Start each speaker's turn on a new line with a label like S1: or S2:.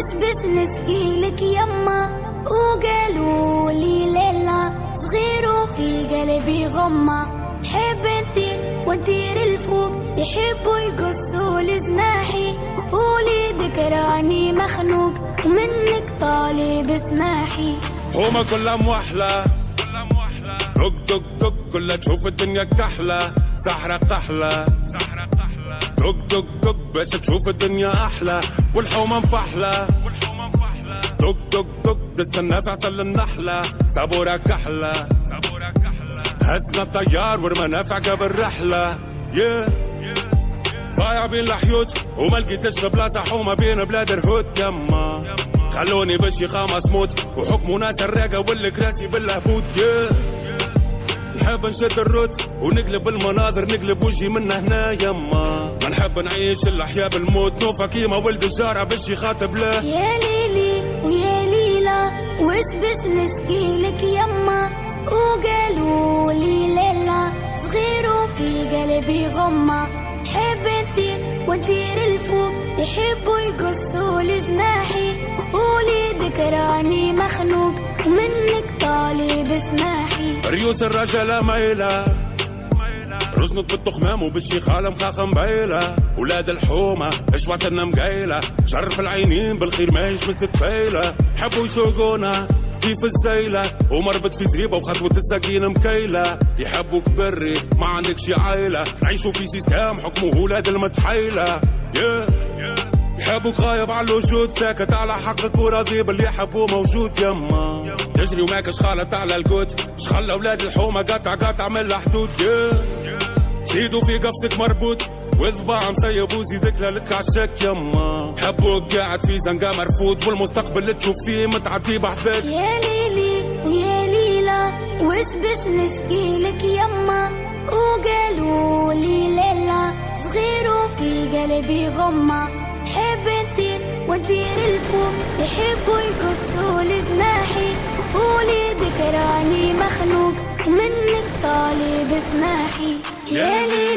S1: باش نشكيلك يما، وقالوا لي ليلى صغير وفي قلبي غمة، حب انتي وانتير الفوق يحبوا يقصوا لجناحي، وليدك راني مخنوق ومنك طالب اسماحي.
S2: هما كلهم وحلة دق دق دق كلها تشوف الدنيا كحلة، سحرة قحلة دق دق دق باش تشوف الدنيا أحلى، والحومة مفحلة دق دق دق تستنى في عسل النحلة، صبورة كحلة هزنا الطيار ورمانا في عقب الرحلة. ضايع بين الحيوت وما لقيتش بلاصة حومة بين بلاد الهوت يما، خلوني بالشيخة مسموت وحكموا ناس الراقة والكراسي بالهبوط. نحب نشد الروت ونقلب المناظر، نقلب وجهي من هنا يما، ما نحب نعيش الأحياء بالموت، نوفا كيما ولد الجارة باش يخاطب له.
S1: يا ليلي ويا ليلى وش باش نشكيلك يما، وقالوا لي ليلى صغير وفي قلبي غمة، حب انتي وانتير الفوق يحبوا يقصوا لجناحي، وليدك راني مخنوق ومنك طالب اسماحي.
S2: ريوس الرجالة مايلة رزنك بالتخمام وبالشيخالة مخاخة مبايلة، ولاد الحومة اشواتنا مقايلة، شرف العينين بالخير ما يشمس تفايلة، حبوا يسوقونا كيف الزيلة ومربط في زريبة وخطوة الساقين مكيلة، يحبوك بري ما عندكش عايلة، نعيشوا في سيستم حكمه ولاد المتحيلة. يحبوك غايب على الوجود ساكت على حقك وراضي باللي يحبوه موجود يما، تجري وماكش خالط على القوت، شخلى ولاد الحومة قطع من الحدود. زيدوا في قفصك مربوط وذباع مسيب وزيدك لك عالشك يما، حبوك قاعد في زنقة مرفوض والمستقبل اللي تشوف فيه متعدي بحذاك.
S1: يا ليلي ويا ليلى وش باش نشكيلك يما، وقالوا لي ليلى صغير وفي قلبي غمة، حب انتي وانتير الفوق يحبوا يقصوا لجناحي، وليدك راني مخنوق ومنك طالب اسماحي. يا ليلي